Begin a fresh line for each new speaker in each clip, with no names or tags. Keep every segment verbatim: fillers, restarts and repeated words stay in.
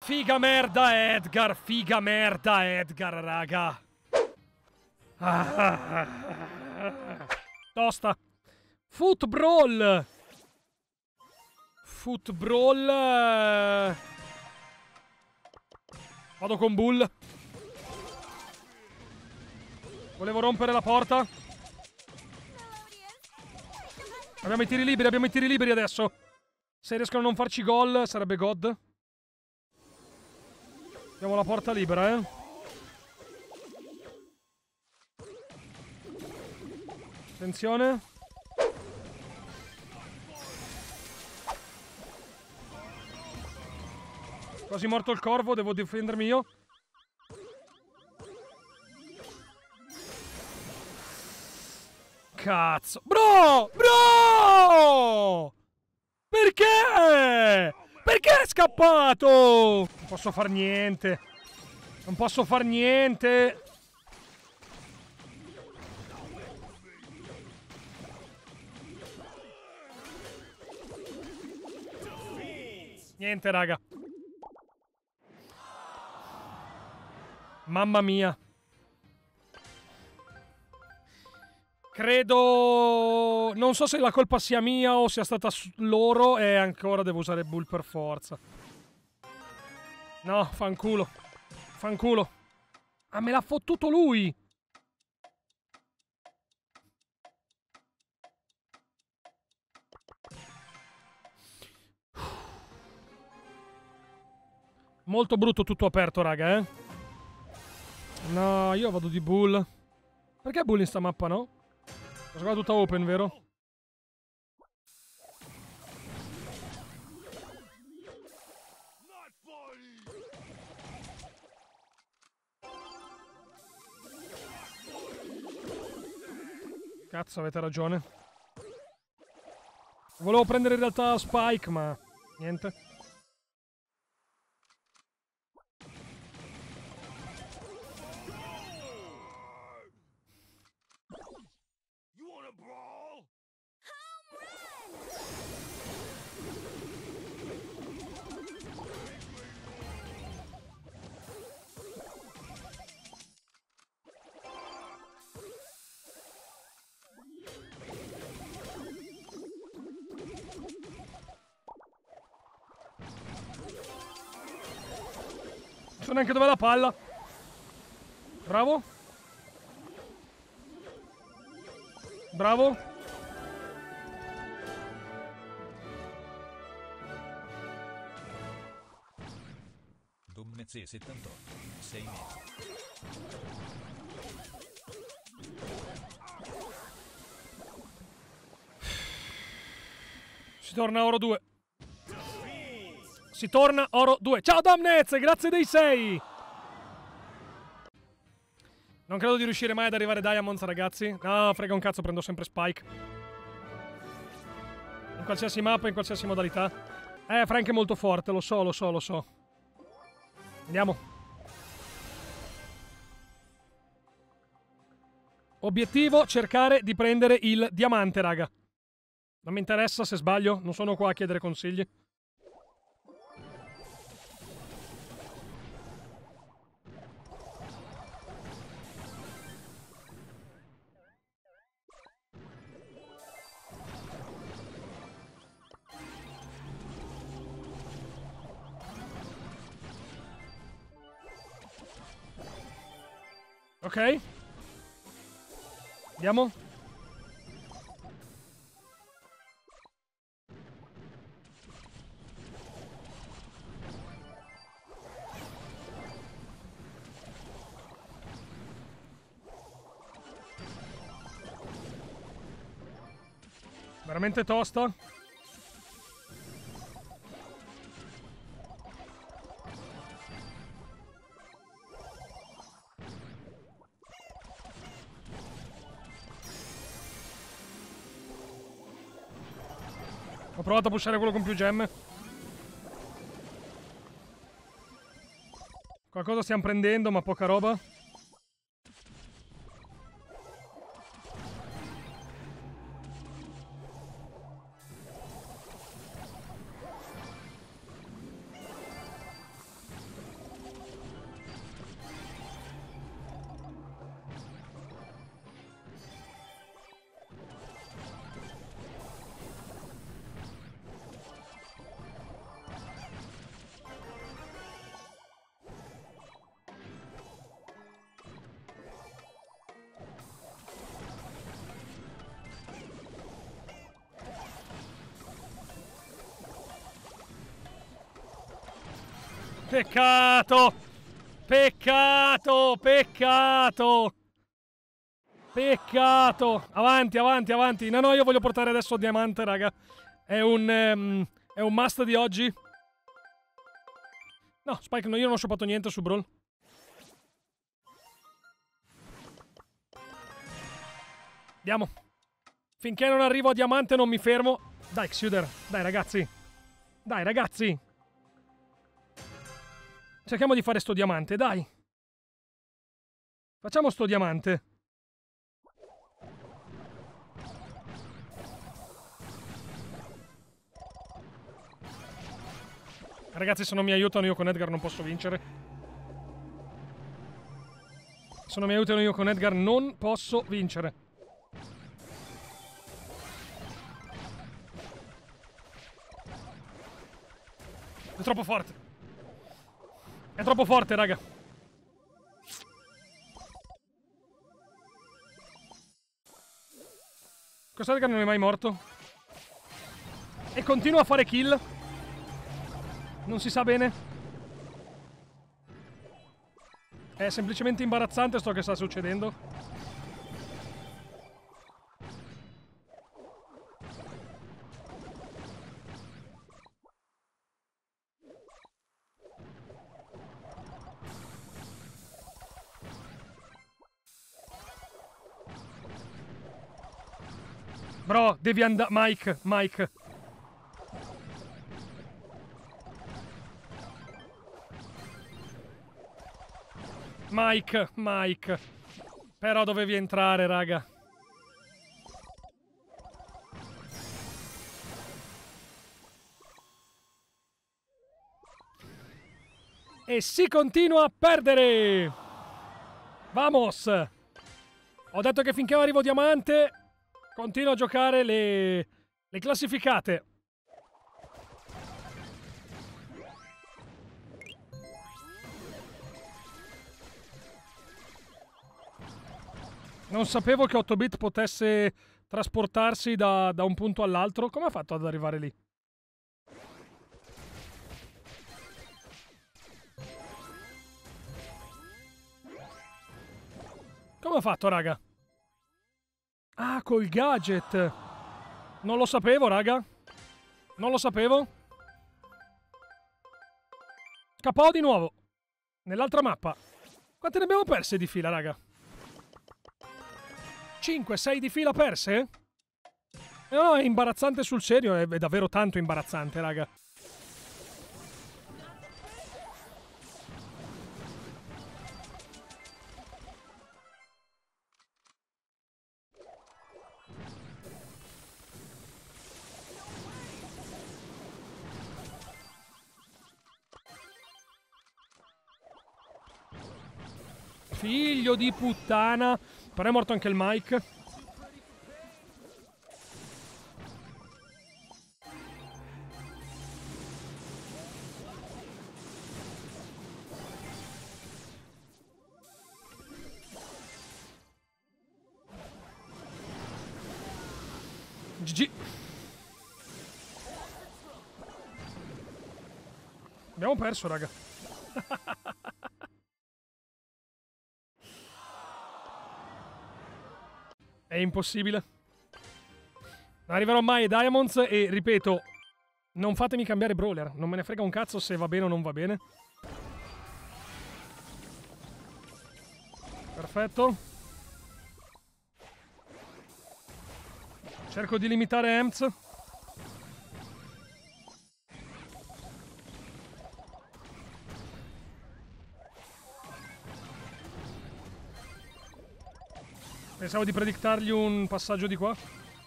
Figa merda Edgar, figa merda Edgar, raga. Ah. Tosta. Foot Brawl. Foot Brawl. Vado con Bull. Volevo rompere la porta. Abbiamo i tiri liberi, abbiamo i tiri liberi adesso. Se riescono a non farci gol sarebbe God. Abbiamo la porta libera, eh. Attenzione. Quasi morto il corvo, devo difendermi io. Cazzo. Bro! Bro! Perché? Perché è scappato? Non posso far niente. Non posso far niente. Niente, raga. Mamma mia. Credo... Non so se la colpa sia mia o sia stata loro e ancora devo usare Bull per forza. No, fanculo. Fanculo. Ah, me l'ha fottuto lui! Molto brutto tutto aperto, raga, eh. No, io vado di Bull. Perché Bull in sta mappa, no? Ho giocato tutta open, vero? Cazzo, avete ragione. Volevo prendere in realtà Spike, ma niente. Non so neanche dov'è la palla. Bravo. Bravo.
Dommezze settantotto. sei mesi.
Si torna a oro due. Si torna oro due. Ciao Domnez, grazie dei sei. Non credo di riuscire mai ad arrivare Diamonds, ragazzi. No, frega un cazzo, prendo sempre Spike. In qualsiasi mappa, in qualsiasi modalità. Eh, Frank è molto forte, lo so, lo so, lo so. Andiamo. Obiettivo, cercare di prendere il diamante, raga. Non mi interessa se sbaglio, non sono qua a chiedere consigli. Ok. Andiamo. Veramente tosta. Ho provato a pushare quello con più gemme. Qualcosa stiamo prendendo, ma poca roba. Peccato! Peccato! Peccato! Peccato! Avanti, avanti, avanti. No, no, io voglio portare adesso diamante, raga. È un... Um, è un must di oggi. No, Spike, no, io non ho shoppato niente su Brawl. Andiamo. Finché non arrivo a diamante non mi fermo. Dai, Xuder. Dai, ragazzi. Dai, ragazzi. Cerchiamo di fare sto diamante, dai. Facciamo sto diamante. Ragazzi, se non mi aiutano io con Edgar non posso vincere. Se non mi aiutano io con Edgar non posso vincere. È troppo forte. È troppo forte, raga. Questo Edgar non è mai morto. E continua a fare kill. Non si sa bene. È semplicemente imbarazzante sto che sta succedendo. Bro, devi andare... Mike, Mike. Mike, Mike. Però dovevi entrare, raga. E si continua a perdere. Vamos. Ho detto che finché arrivo diamante continuo a giocare le, le classificate. Non sapevo che otto bit potesse trasportarsi da, da un punto all'altro. Come ha fatto ad arrivare lì? Come ha fatto, raga? Ah, col gadget. Non lo sapevo, raga. Non lo sapevo. K O di nuovo. Nell'altra mappa. Quante ne abbiamo perse di fila, raga? cinque sei di fila perse? No, no, è imbarazzante sul serio. È, è davvero tanto imbarazzante, raga. Figlio di puttana. Però è morto anche il Mike. G G. Abbiamo perso, raga. È impossibile. Non arriverò mai ai Diamonds e, ripeto, non fatemi cambiare brawler. Non me ne frega un cazzo se va bene o non va bene. Perfetto. Cerco di limitare Emz. Pensavo di predictargli un passaggio di qua.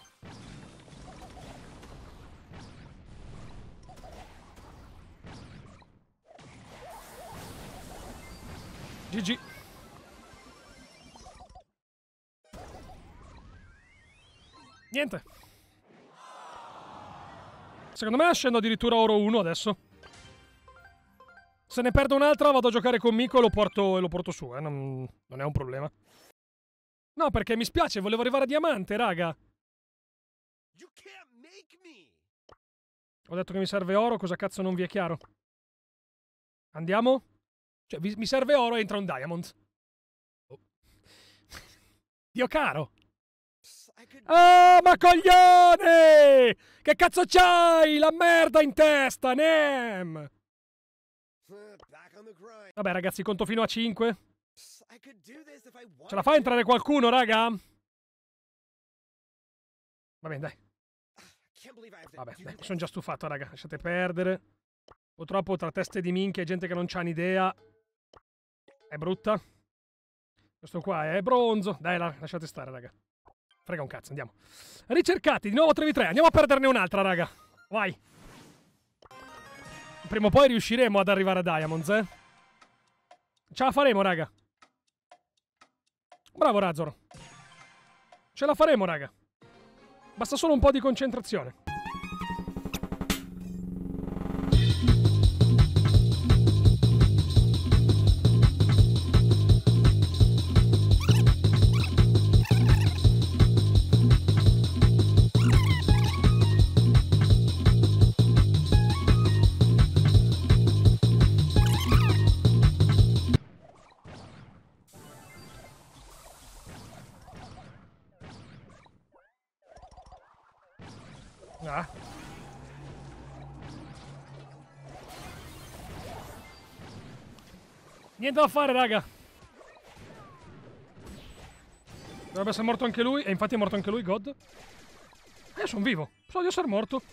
G G. Niente. Secondo me scendo addirittura oro uno adesso. Se ne perdo un'altra vado a giocare con Miko e lo porto, e lo porto su, eh. Non, non è un problema. No, perché mi spiace, volevo arrivare a diamante, raga. Ho detto che mi serve oro, cosa cazzo non vi è chiaro? Andiamo? Cioè, vi, mi serve oro e entra un diamond. Oh. Dio caro. Ah, ma coglione! Che cazzo c'hai? La merda in testa, Nem! Vabbè, ragazzi, conto fino a cinque. Ce la fa entrare qualcuno, raga? Va bene, dai. Vabbè, dai, mi sono già stufato, raga. Lasciate perdere. Purtroppo tra teste di minchia e gente che non c'ha un'idea è brutta. Questo qua è bronzo. Dai, la, lasciate stare, raga. Frega un cazzo, andiamo. Ricercati, di nuovo tre v tre. Andiamo a perderne un'altra, raga. Vai. Prima o poi riusciremo ad arrivare a Diamonds, eh. Ce la faremo, raga. Bravo, Razor. Ce la faremo, raga. Basta solo un po' di concentrazione. Ah. Niente da fare, raga. Dovrebbe essere morto anche lui. E infatti è morto anche lui, God. Eh, sono vivo. So di essere morto.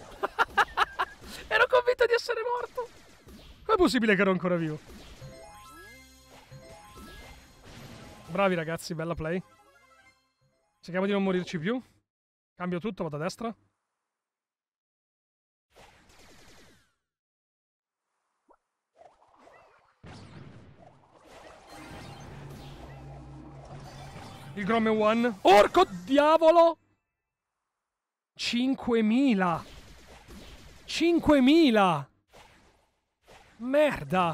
Ero convinto di essere morto. Com'è possibile che ero ancora vivo? Bravi ragazzi, bella play. Cerchiamo di non morirci più. Cambio tutto, vado a destra. Il Grom è one. Orco diavolo! cinquemila! cinquemila! Merda!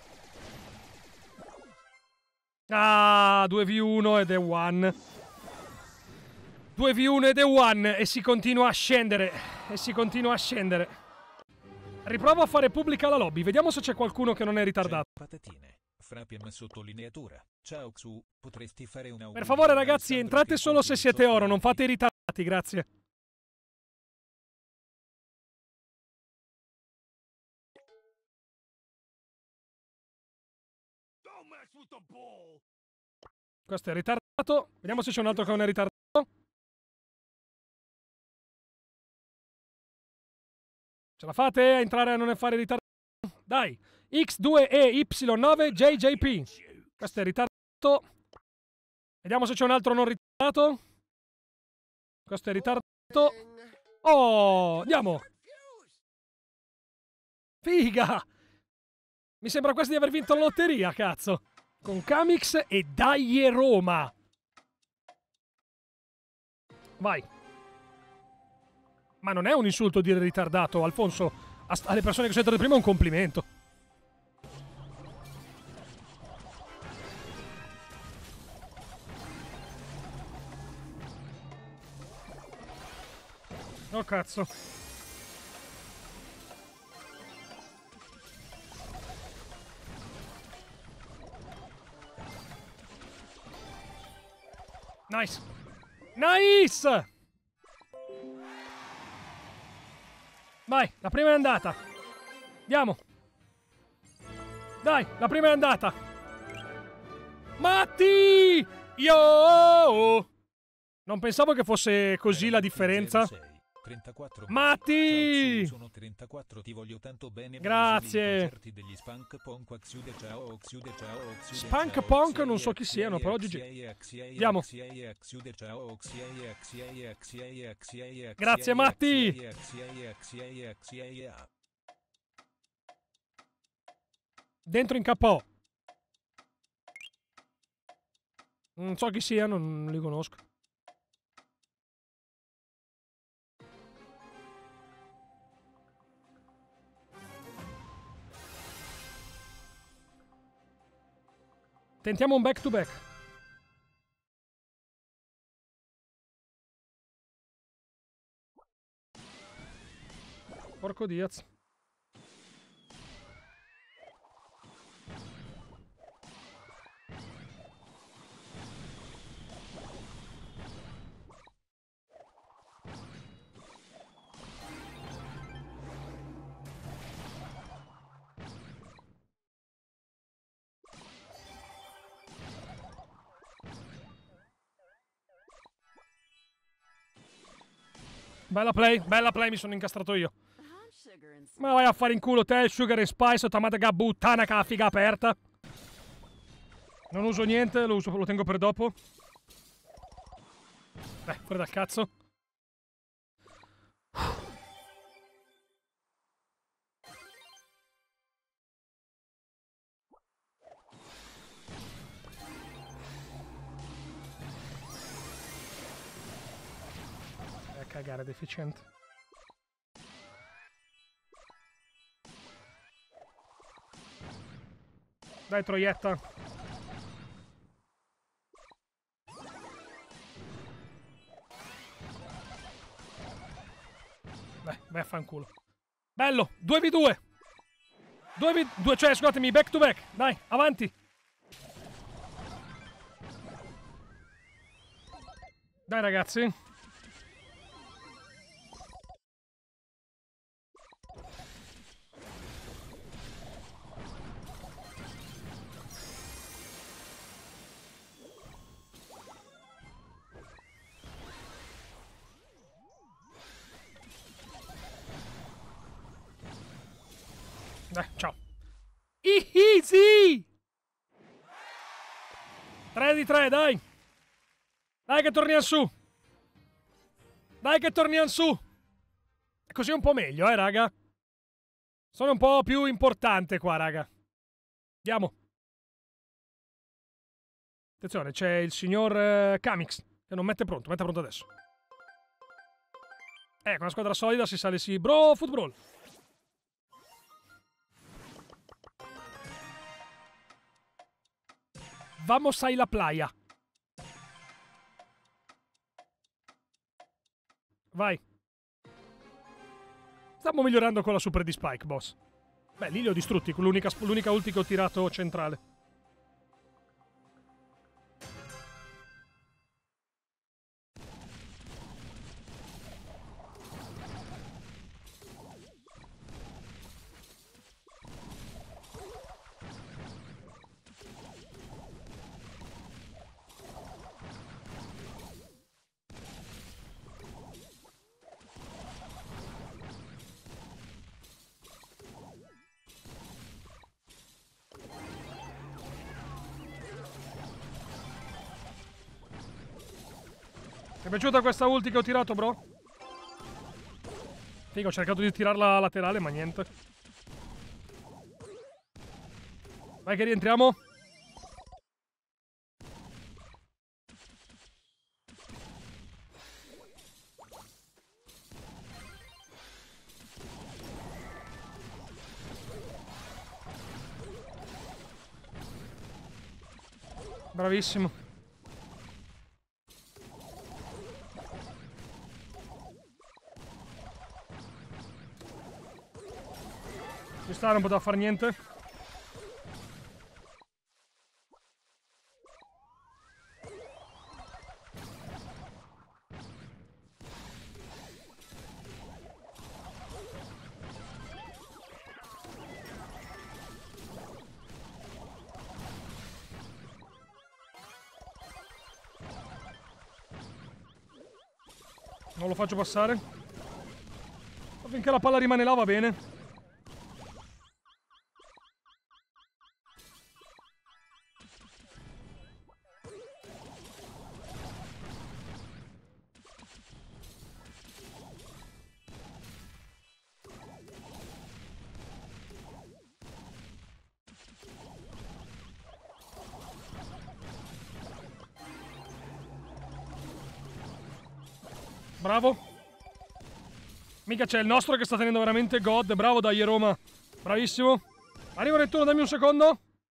Ah, due v uno ed è one. due v uno ed è one. E si continua a scendere. E si continua a scendere. Riprovo a fare pubblica la lobby. Vediamo se c'è qualcuno che non è ritardato.
Patatine. Frappim sottolineatura. Ciao Xu, potresti fare una...
Per favore ragazzi, entrate solo se siete oro, non fate i ritardati, grazie. Questo è ritardato. Vediamo se c'è un altro che non è ritardato. Ce la fate a entrare a non è fare ritardato? Dai. X due E Y nove J J P. Questo è ritardato. Vediamo se c'è un altro non ritardato. Questo è ritardato. Oh, andiamo. Figa. Mi sembra quasi di aver vinto la lotteria, cazzo. Con Kamix e Dai Roma. Vai. Ma non è un insulto dire ritardato, Alfonso. Alle persone che sono entrate prima è un complimento. Oh cazzo. Nice. Nice. Vai, la prima è andata. Andiamo. Dai, la prima è andata. Matti! Io! Non pensavo che fosse così la differenza.
trentaquattro.
Matti!
Ciao, sono trentaquattro, ti voglio tanto bene.
Grazie.
Degli Spunk Punk, Xiude, ciao, Xiude, ciao, Xiude,
Spunk
ciao,
Punk
Xiei,
non so chi siano, però G G. Andiamo.
Xiei, Xiude, ciao, Xiei, Xiei, Xiei, Xiei,
Grazie Matti.
Xiei, Xiei, Xiei.
Dentro in K O. Non so chi siano, non li conosco. Tentiamo un back to back. Porco Diaz. Bella play, bella play, mi sono incastrato io. Ma vai a fare in culo te, Sugar and Spice, Tamataga buttana che la figa aperta. Non uso niente, lo, uso, lo tengo per dopo. Beh, fuori dal cazzo. Eh, cagare, deficiente. Dai, troietta. Beh, vai a fanculo. Bello, due vu due. due vu due, cioè, scusatemi, back to back. Dai, avanti. Dai, ragazzi. Dai, ciao. Easy! tre di tre, dai. Dai che torniamo su. Dai che torniamo su. È così un po' meglio, eh, raga. Sono un po' più importante qua, raga. Andiamo. Attenzione, c'è il signor eh, Kamix, che non mette pronto, mette pronto adesso. Eh, con una squadra solida si sale sì. Bro, football. Vamos a la playa. Vai. Stiamo migliorando con la super di Spike, boss. Beh, lì li ho distrutti, con l'unica ulti che ho tirato centrale. Ti è piaciuta questa ulti che ho tirato, bro? Figo, ho cercato di tirarla laterale, ma niente. Vai che rientriamo. Bravissimo. Ci sta, non poteva fare niente. Non lo faccio passare. Finché la palla rimane là va bene. Bravo. Mica c'è il nostro che sta tenendo veramente God. Bravo, dai Roma. Bravissimo. Arrivo Nettuno, dammi un secondo.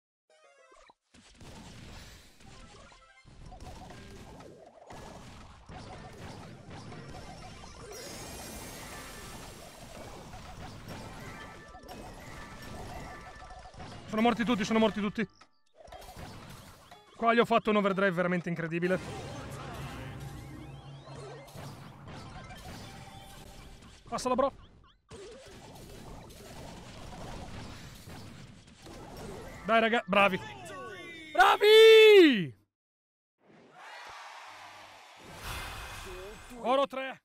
Sono morti tutti, sono morti tutti. Qua gli ho fatto un overdrive veramente incredibile. Passala, bro. Dai, raga, bravi. Bravi! Oro tre.